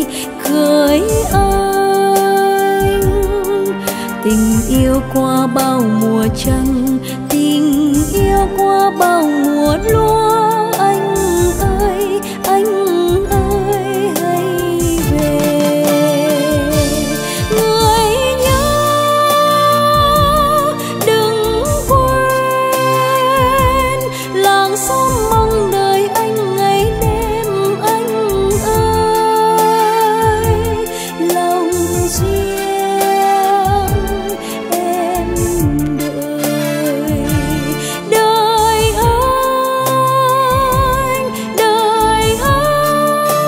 gửi anh. Tình yêu qua bao mùa trăng, tình yêu qua bao mùa lúa. Anh ơi, anh ơi, hãy về. Người nhớ đừng quên, làng xóm mong đợi anh ngày đêm. Anh ơi, lòng riêng em đợi. Đời anh, đời anh.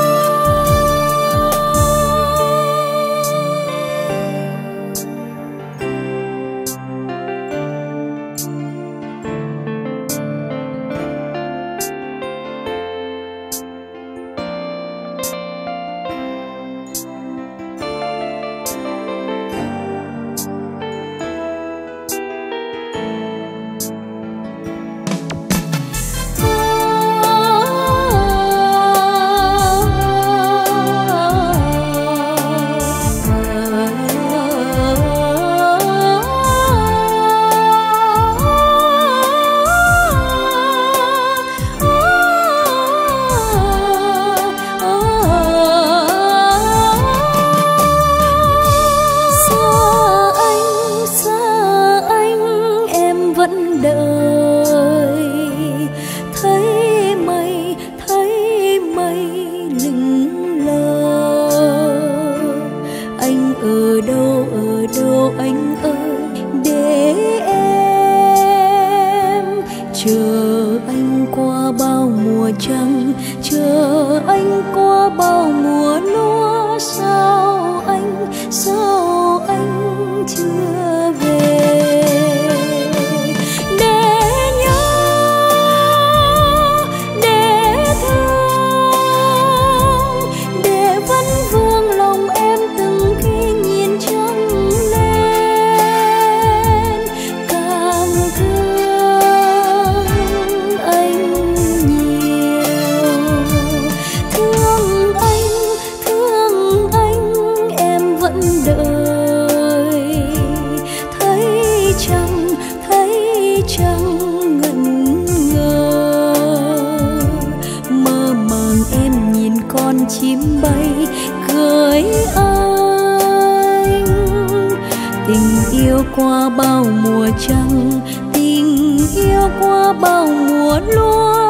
Xa anh em vẫn đợi. Thấy mây lững lờ. Anh ở đâu anh ơi, để em chờ anh qua bao mùa trăng, chờ anh qua bao mùa lúa. Sao anh chưa về? Để nhớ, để thương, để vẫn vương lòng em từng khi nhìn trăng lên. Càng thương anh nhiều, thương anh em vẫn đợi. Thấy chăng ngẩn ngơ, mơ màng em nhìn con chim bay gửi anh. Tình yêu qua bao mùa trăng, tình yêu qua bao mùa lúa.